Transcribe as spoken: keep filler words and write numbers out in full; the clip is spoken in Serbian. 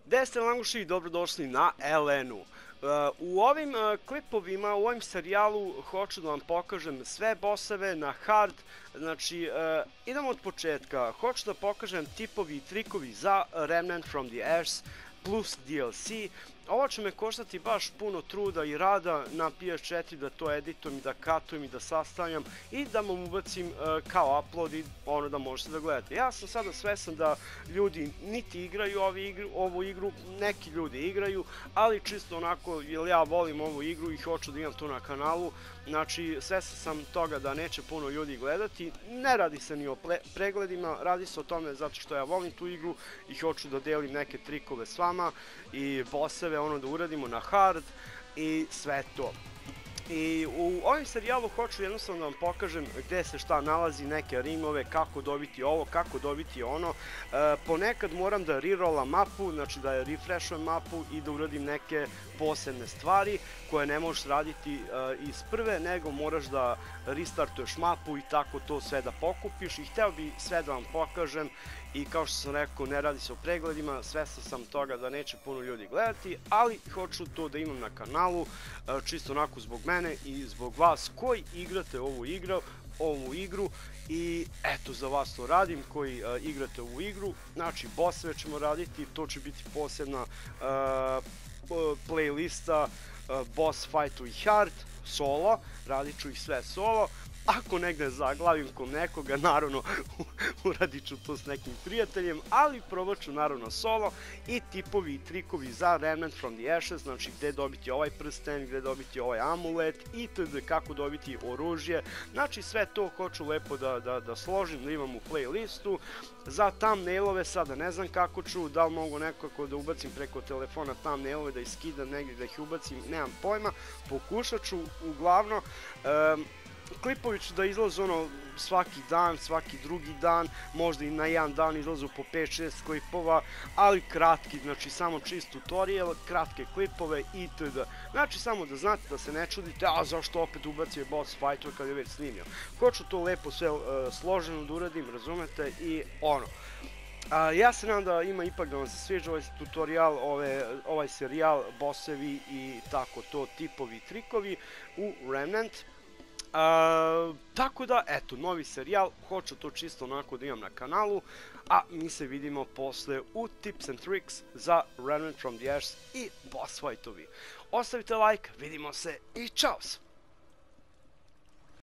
Gde ste languši i dobrodošli na L N-u. U ovim klipovima, u ovim serijalu hoću da vam pokažem sve bosseve na hard. Znači, idemo od početka. Hoću da pokažem tipovi i trikovi za Remnant from the Ashes plus D L C. Ovo će me koštati baš puno truda i rada na P S četiri da to editujem i da katujem i da sastavljam i da vam ubacim kao upload i ono da možete da gledate. Ja sam sada svesan da ljudi niti igraju ovu igru, neki ljudi igraju, ali čisto onako, jer ja volim ovu igru i hoću da imam to na kanalu. Znači, svesan sam toga da neće puno ljudi gledati. Ne radi se ni o pregledima, radi se o tome zato što ja volim tu igru i hoću da delim neke trikove s vama i bosseve, ono da uradimo na hard i sve to. I u ovim serijalu hoću jednostavno da vam pokažem gde se šta nalazi, neke rimove, kako dobiti ovo, kako dobiti ono. Ponekad moram da rerollam mapu, znači da refreshujem mapu i da uradim neke posebne stvari koje ne možeš raditi iz prve, nego moraš da restartuješ mapu i tako to sve da pokupiš. I hteo bi sve da vam pokažem i kao što sam rekao, ne radi se o pregledima, svestan sam toga da neće puno ljudi gledati, ali hoću to da imam na kanalu, čisto onako zbog mene i zbog vas koji igrate ovu igru, ovu igru i eto za vas to radim koji igrate ovu igru. Znači bossove ćemo raditi, to će biti posebna playlista boss fightu i hard, solo, radit ću ih sve solo. Ako negde zaglavim kod nekoga, naravno uradit ću to s nekim prijateljem, ali probat ću naravno solo i tipovi i trikovi za Remnant from the Ashes, znači gde dobiti ovaj prsten, gde dobiti ovaj amulet itd. Kako dobiti oružje, znači sve to hoću lepo da složim, da imam u playlistu. Za thumbnailove sada ne znam kako ću, da li mogu nekako da ubacim preko telefona thumbnailove, da ih skidam negdje, da ih ubacim, nemam pojma, pokušat ću uglavnom. Klipovi ću da izlazu ono svaki dan, svaki drugi dan, možda i na jedan dan izlazu po pet šest klipova, ali kratki, znači samo čist tutorial, kratke klipove itd. Znači samo da znate, da se ne čudite, a zašto opet ubacio boss fighter kad je već snimio. Hoću to lepo sve složeno da uradim, razumete, i ono. Ja se nadam da ima ipak da vam se sviđa ovaj tutorial, ovaj serijal, bossevi i tako to, tipovi i trikovi u Remnant. Tako da, eto, novi serijal, hoću to čisto onako da imam na kanalu, a mi se vidimo posle u Tips and Tricks za Remnant from the Ashes i boss fightovi. Ostavite like, vidimo se i čaos!